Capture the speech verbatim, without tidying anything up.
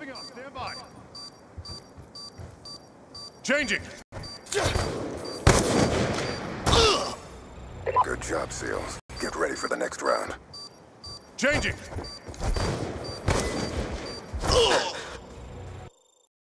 Dropping off. Stand by. Changing. Good job, SEALs. Get ready for the next round. Changing. Ugh!